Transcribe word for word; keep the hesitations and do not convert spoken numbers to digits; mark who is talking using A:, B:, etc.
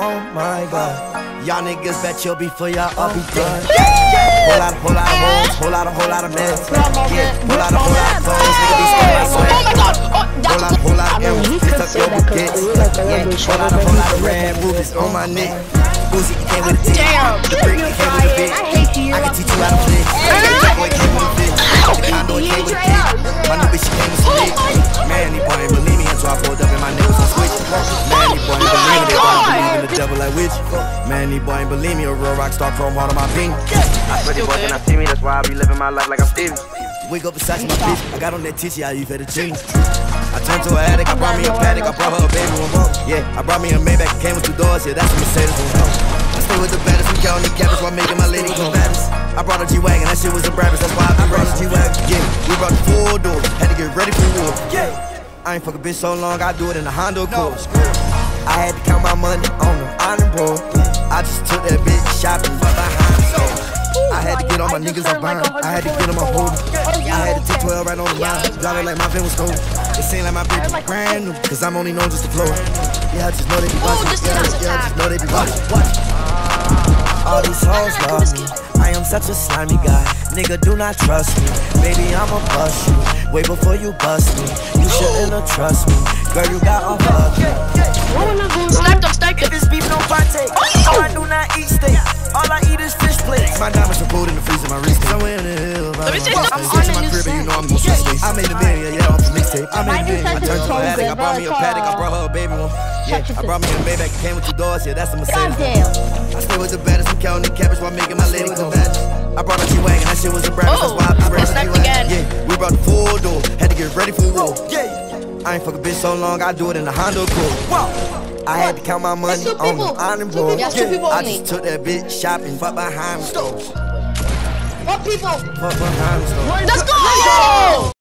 A: Oh my God. Y'all niggas bet you'll be for y'all, I'll be done. Whole lot, whole lot of hoes, whole lot, whole lot of men. Yeah, whole lot, whole lot of clothes, nigga be stuck like sweat.
B: Oh my God! Oh,
A: Whole lot, whole lot of M's, bitch up your bouquets. Yeah, whole lot, whole lot of red rubies on my neck. Uzi came with a dick, the brick came with a bitch. I can teach you how to flip. The boy came with a bitch. The condo came with a dick. My new bitch she came with some dick. Man, these boy ain't believe me, and so I pulled up and my niggas was switching. Man, these boy ain't believe me, they believe in the devil like witch. Man, these boy ain't believe me, a real rock star chrome heart on my pink. I swear these boys when I see me, that's why I be living my life like I'm Stevie. Wake up beside my bitch, I got on that tissy, I use for the jeans. I turned to an addict, I brought me a paddock, I brought her a baby one more. Yeah, I brought me a Maybach, came with two doors, yeah, that's a Mercedes one more. I stay with the baddest, we counting the cabbage while making my lady go baddest. I brought a G-Wagon, that shit was a Brabus, that's why I brought a G-Wagon. Yeah, we brought the full door, had to get ready for war. Yeah, I ain't fuck a bitch so long, I do it in a Honda Accord. I had to count my money on the iron board. I just took that bitch shopping for behind. I had to get all my niggas up behind. I had to get them on hold. I had to take twelve right on the line. Drive it like my van was stolen. It seemed like my bitch was brand new, cause I'm only known just to flow. Yeah, I just know they be watching. Yeah, yeah, I just know they be watching. All these hoes love me. I am such a slimy guy. Nigga, do not trust me. Baby, I'ma bust you. Way before you bust me. You shouldn't have trust me. Girl, you got off of me.
B: Stacked up, stacked up.
A: If it's beef, don't partake. Oh, I do not eat steak. All I eat is fish plates. My diamonds are pulled in the freezer, my wrist. Somewhere in the hill.
B: Let me see.
A: I'm on my crib and you know I'm gon' switch states. I made a million, yeah, off the mixtape. I made a million. I turned to an addict. I brought me a paddock. I brought her a baby one. Yeah, I brought me a Maybach. Came with two doors. Yeah, that's a Mercedes. I stay with the baddest. I'm counting the cabbage while making my lady go baddest. I brought a G-Wagon. That shit was a Brabus. That's why I brought a G-Wagon. Yeah, we brought the full door. Had to get ready for war. Yeah, I ain't fuck a bitch so long. I do it in a Honda Accord. Whoa. I had to count my money on the iron board.
B: Yeah,
A: I just took that bitch shopping, fuck behind the stores.
B: What people?
A: Fuck behind the stores.
B: Let's go!